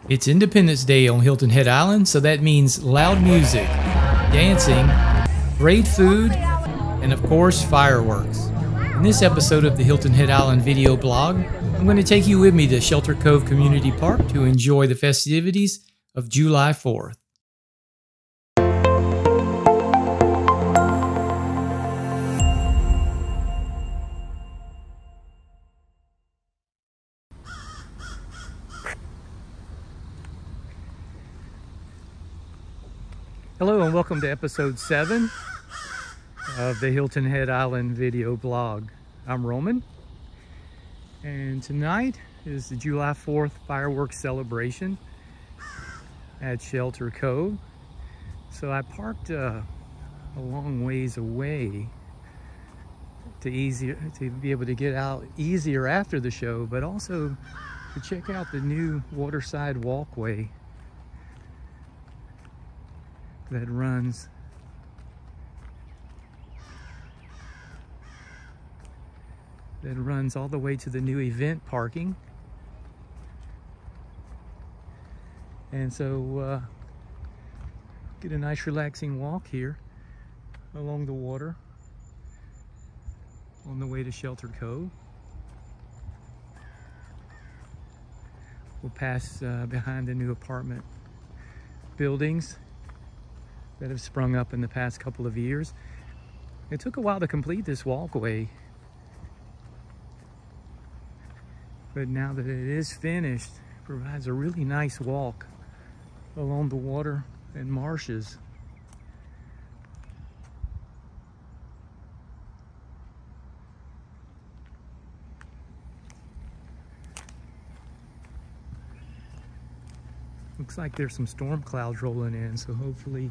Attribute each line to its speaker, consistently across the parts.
Speaker 1: It's Independence Day on Hilton Head Island, so that means loud music, dancing, great food, and of course, fireworks. In this episode of the Hilton Head Island video blog, I'm going to take you with me to Shelter Cove Community Park to enjoy the festivities of July 4th. Hello and welcome to episode 7 of the Hilton Head Island video blog. I'm Roman, and tonight is the July 4th fireworks celebration at Shelter Cove. So I parked a long ways away to be able to get out easier after the show, but also to check out the new waterside walkway that runs all the way to the new event parking. And so get a nice relaxing walk here along the water on the way to Shelter Cove. We'll pass behind the new apartment buildings that have sprung up in the past couple of years. It took a while to complete this walkway, but now that it is finished, it provides a really nice walk along the water and marshes. Looks like there's some storm clouds rolling in, so hopefully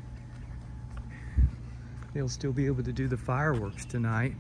Speaker 1: they'll still be able to do the fireworks tonight.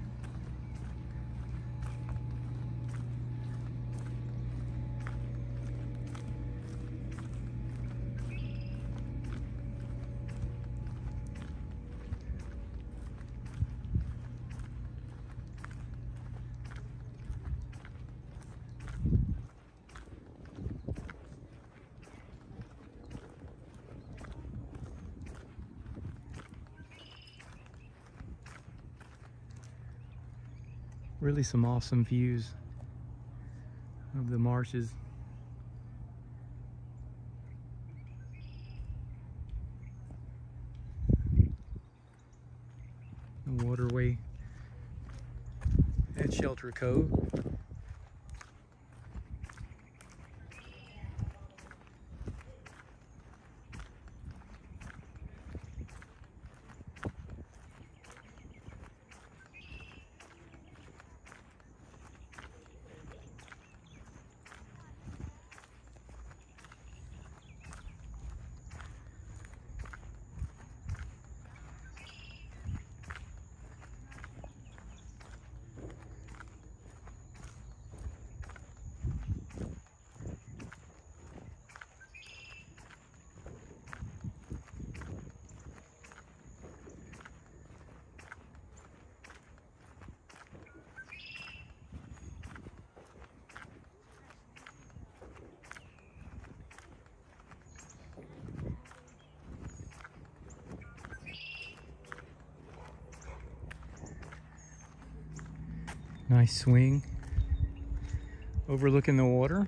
Speaker 1: Really some awesome views of the marshes. The waterway at Shelter Cove. Nice swing overlooking the water.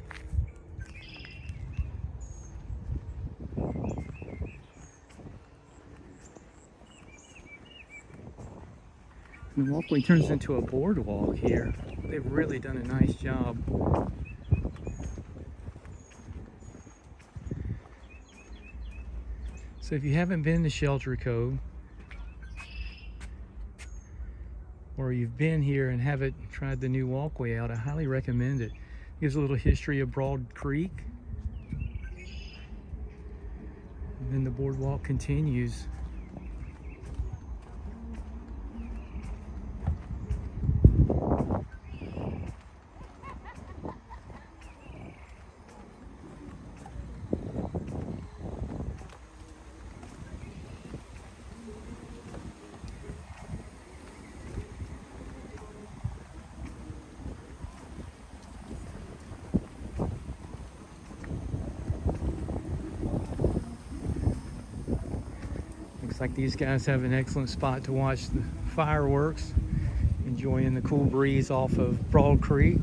Speaker 1: And the walkway turns into a boardwalk here. They've really done a nice job. So if you haven't been to Shelter Cove, or you've been here and haven't tried the new walkway out, I highly recommend it. It gives a little history of Broad Creek. And then the boardwalk continues. Looks like these guys have an excellent spot to watch the fireworks, enjoying the cool breeze off of Broad Creek.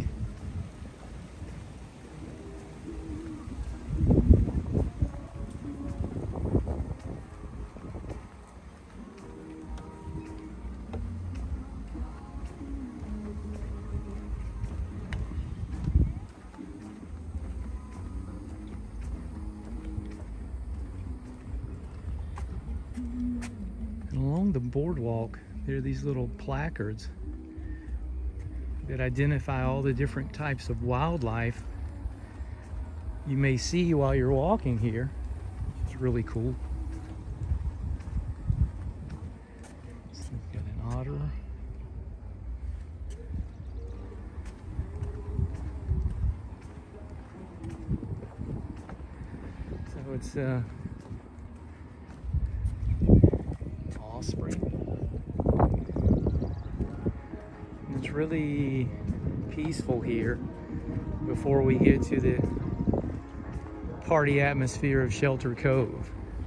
Speaker 1: Along the boardwalk, there are these little placards that identify all the different types of wildlife you may see while you're walking here. It's really cool. So we've got an otter. So it's osprey. And it's really peaceful here before we get to the party atmosphere of Shelter Cove.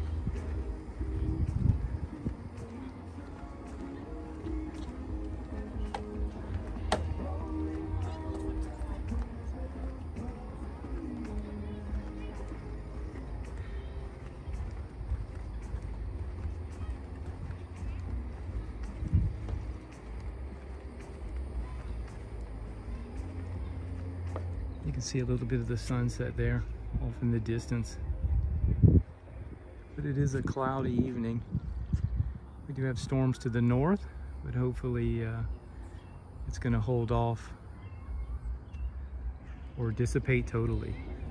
Speaker 1: You can see a little bit of the sunset there off in the distance. But it is a cloudy evening. We do have storms to the north, but hopefully it's going to hold off or dissipate totally.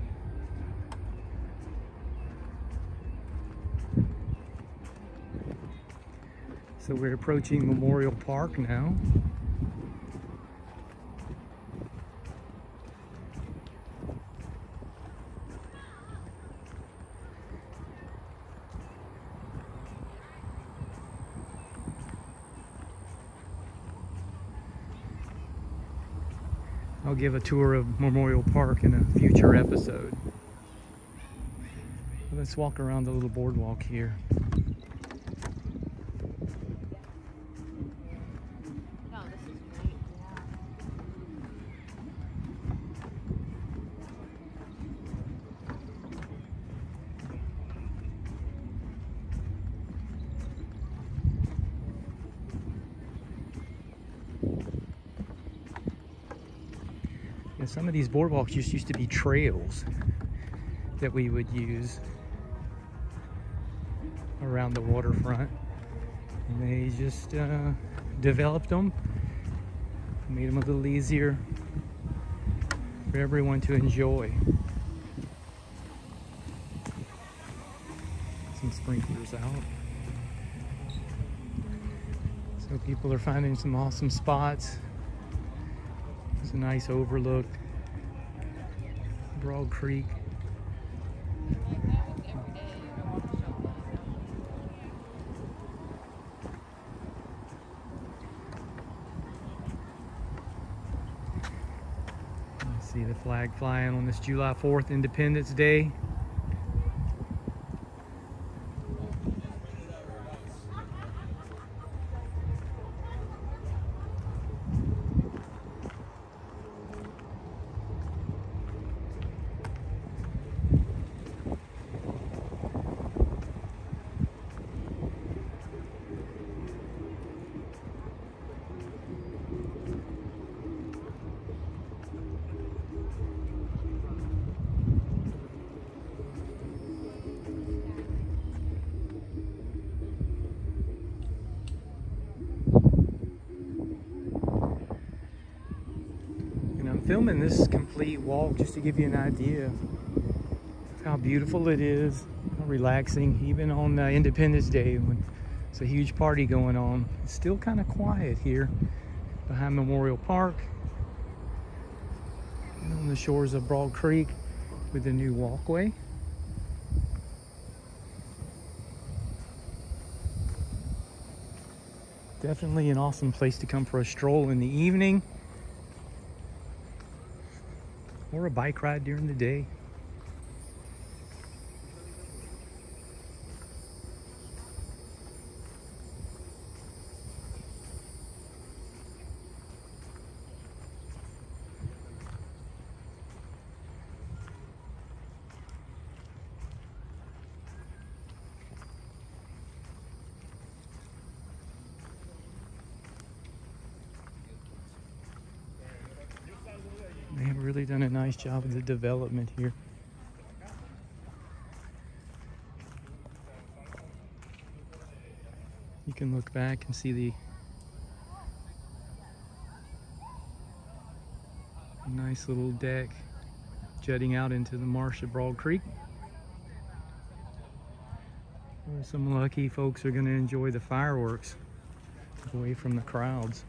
Speaker 1: So we're approaching Memorial Park now. I'll give a tour of Memorial Park in a future episode. Let's walk around the little boardwalk here. And some of these boardwalks just used to be trails that we would use around the waterfront, and they just developed them, made them a little easier for everyone to enjoy. Some sprinklers out, so people are finding some awesome spots. There's a nice overlook, Broad Creek. See the flag flying on this July 4th, Independence Day. Filming this complete walk just to give you an idea of how beautiful it is, how relaxing, even on Independence Day when it's a huge party going on. It's still kind of quiet here behind Memorial Park and on the shores of Broad Creek with the new walkway. Definitely an awesome place to come for a stroll in the evening, or a bike ride during the day. really done a nice job of the development here. You can look back and see the nice little deck jutting out into the marsh of Broad Creek. Where some lucky folks are going to enjoy the fireworks away from the crowds.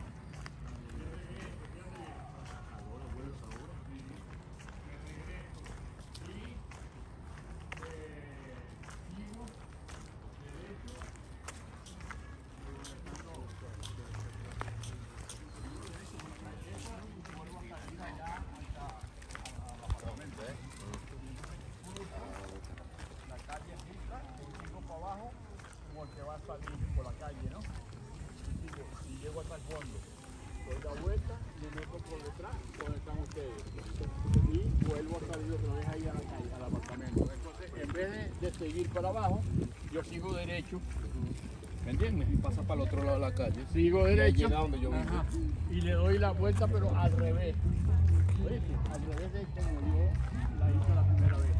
Speaker 2: Por la calle, ¿no? Y llego hasta el fondo, doy la vuelta, me meto por detrás donde están ustedes y vuelvo a salir otra vez ahí a la calle, al apartamento. Entonces, en vez de seguir para abajo, yo sigo derecho, ¿me entiendes? Y pasa para el otro lado de la calle. Sigo derecho donde yo vivo y le doy la vuelta, pero al revés. ¿Oíste? Al revés de como yo la hice la primera vez.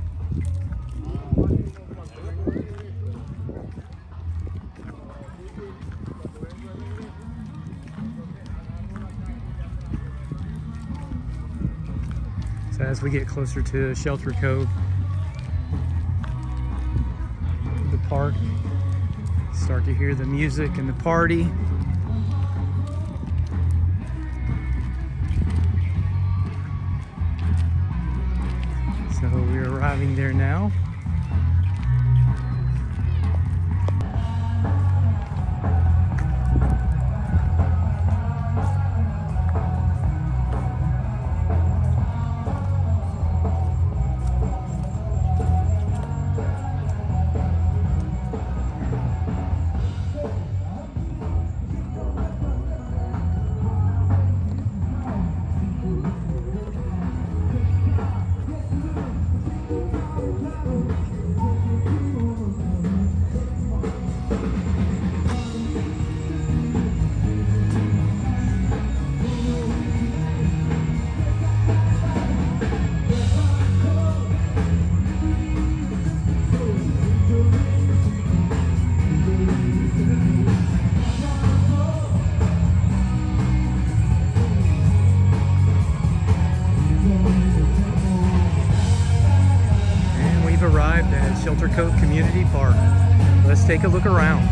Speaker 1: So as we get closer to Shelter Cove, the park, start to hear the music and the party. So we're arriving there now. Arrived at Shelter Cove Community Park. Let's take a look around.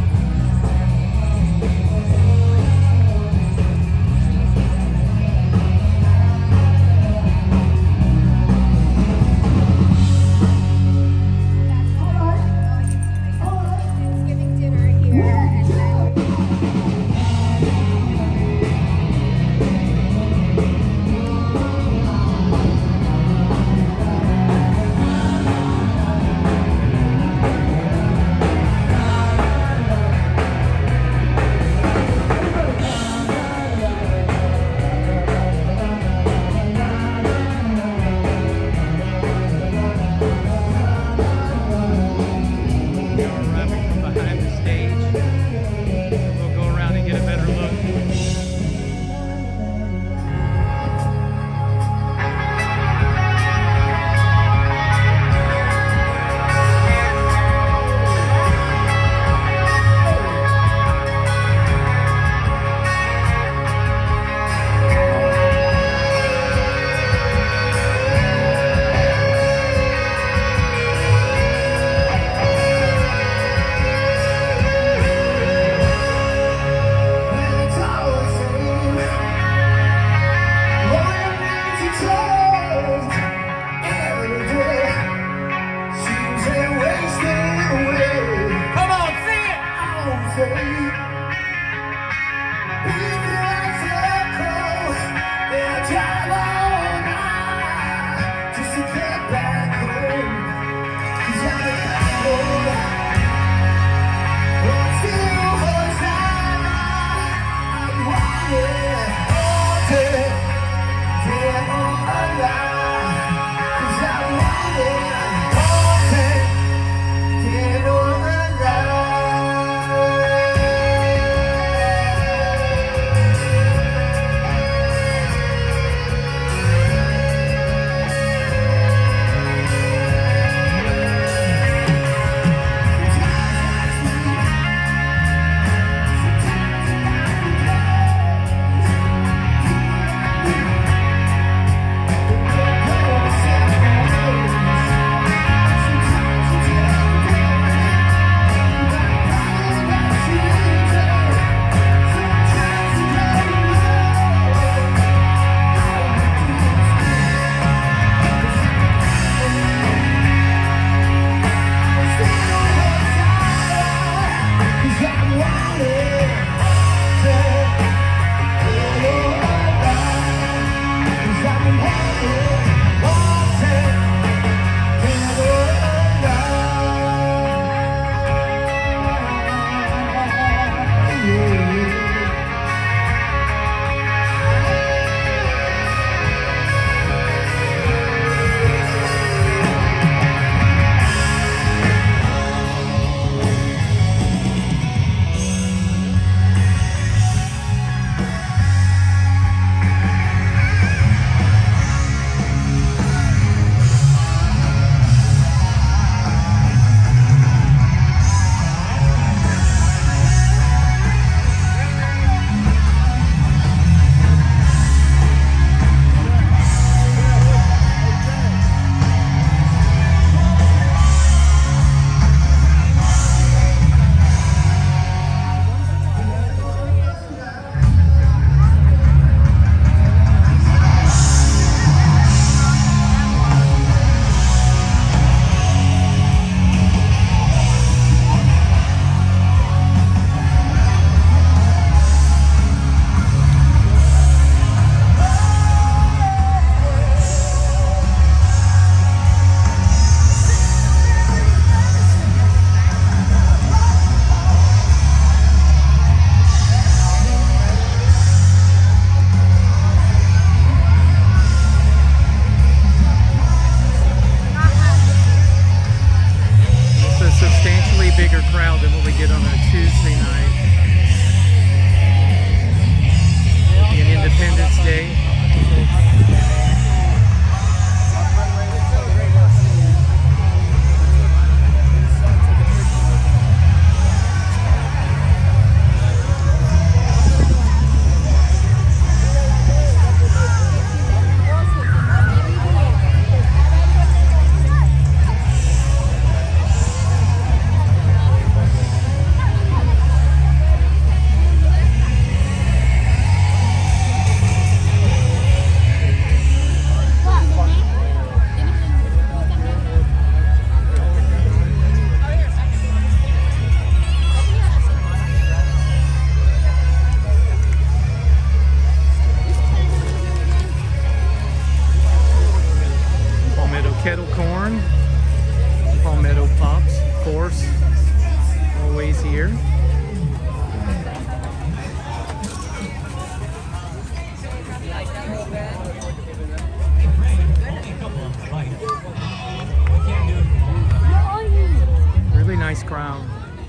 Speaker 1: crowd.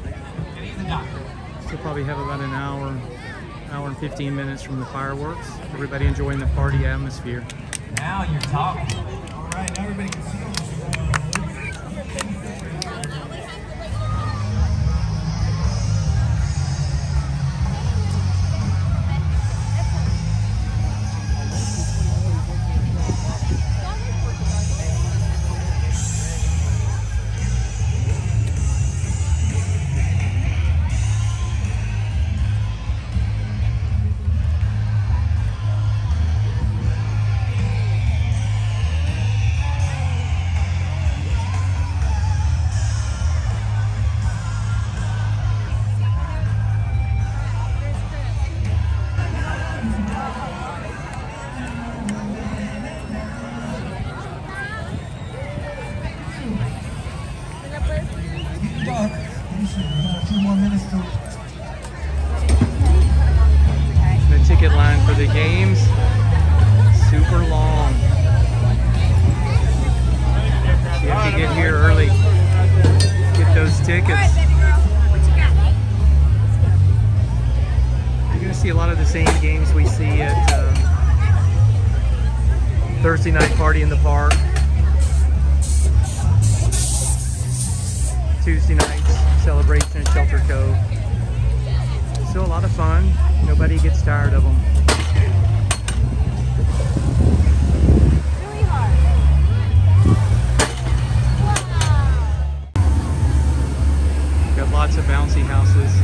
Speaker 1: Still probably have about an hour and 15 minutes from the fireworks. Everybody enjoying the party atmosphere.
Speaker 3: Now you're talking. All right, now everybody can see them.
Speaker 1: The ticket line for the games, super long. You have to get here early, get those tickets. You're going to see a lot of the same games we see at Thursday night party in the park, Tuesday nights celebration at Shelter Cove. Still a lot of fun. Nobody gets tired of them.
Speaker 4: Really hard. Wow.
Speaker 1: Got lots of bouncy houses.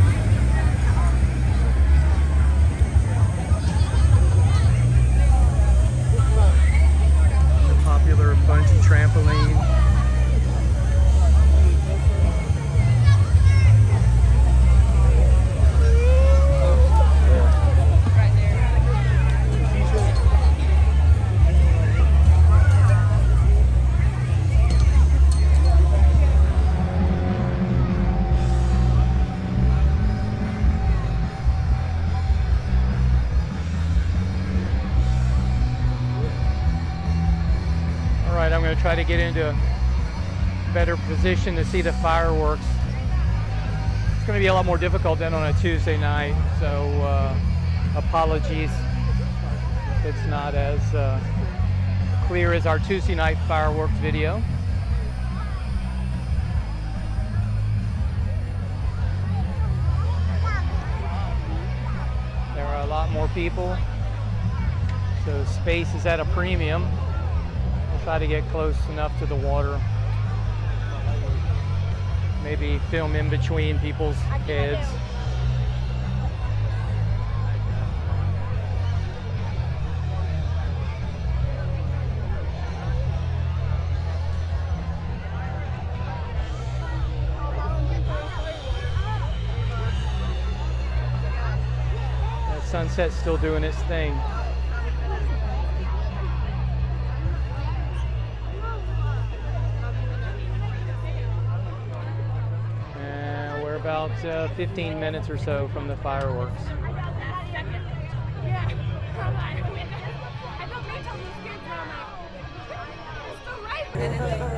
Speaker 1: The popular bungee trampoline. I'm going to try to get into a better position to see the fireworks. It's going to be a lot more difficult than on a Tuesday night, so apologies if it's not as clear as our Tuesday night fireworks video. There are a lot more people, so space is at a premium. Try to get close enough to the water. Maybe film in between people's heads. That sunset's still doing its thing. About 15 minutes or so from the fireworks.
Speaker 4: Yeah.